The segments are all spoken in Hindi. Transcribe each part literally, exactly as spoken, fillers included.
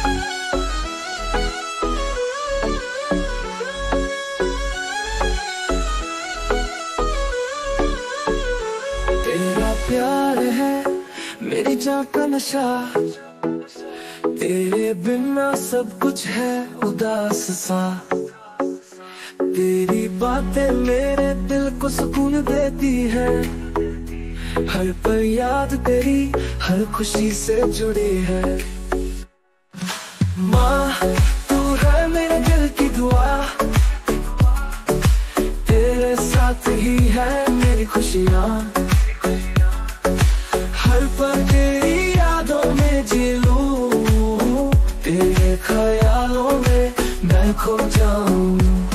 तेरा प्यार है मेरी जान का नशा, तेरे बिना सब कुछ है उदास सा। तेरी बातें मेरे दिल को सुकून देती है, हर पल याद तेरी हर खुशी से जुड़ी है। माँ तू है मेरे दिल की दुआ, तेरे साथ ही है मेरी खुशियाँ। हर पल तेरी यादों में जी लूं, तेरे ख्यालों में मैं खो जाऊं।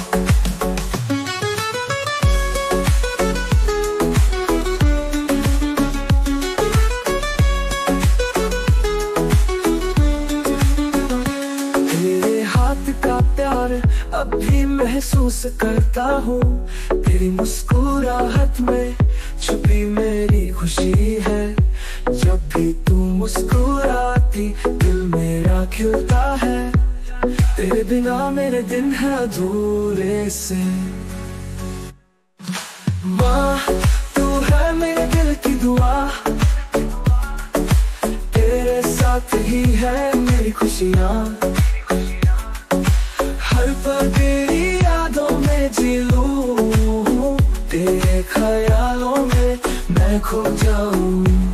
तेरे हाथ का प्यार अब भी महसूस करता हूँ, तेरी मुस्कुराहट में छुपी मेरी खुशी है। जब भी तू मुस्कुराती दिल मेरा खिलता है, तेरे बिना मेरे दिन है अधूरे से। माँ तू है मेरे दिल की दुआ, तेरे साथ ही है मेरी खुशियाँ। हर पल तेरी यादों में जी लूं, तेरे ख्यालों में मैं खो जाऊं।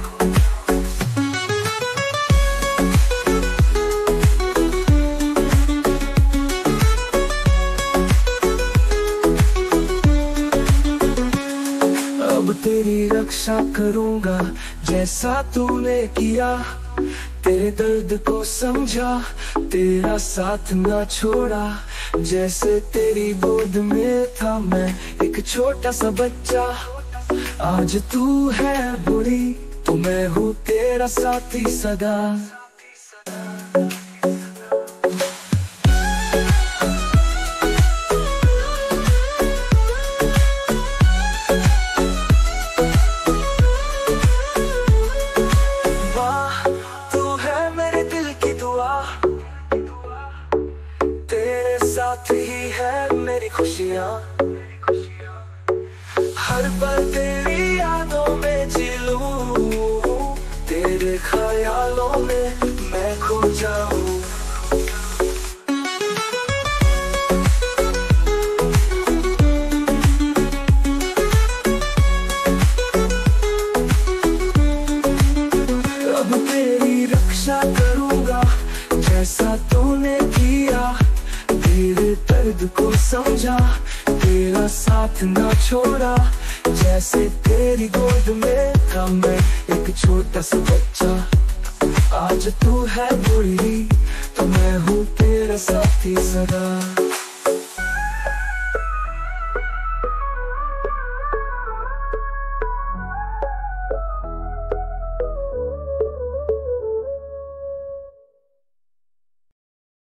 अब तेरी रक्षा करूंगा जैसा तूने किया, तेरे दर्द को समझा तेरा साथ ना छोड़ा। जैसे तेरी गोद में था मैं एक छोटा सा बच्चा, आज तू है बुरी तो मैं हूँ तेरा साथी सदा। साथ ही है मेरी खुशियाँ, हर पल तेरी यादों में जी लूं, तेरे ख्यालों में मैं खो जाऊं। अब तेरी रक्षा करूंगा जैसा तूने किया, तेरे दर्द को समझा तेरा साथ ना छोड़ा। जैसे तेरी गोद में था मैं एक छोटा सा बच्चा, आज तू है बुरी तो मैं हूँ तेरा साथी सदा।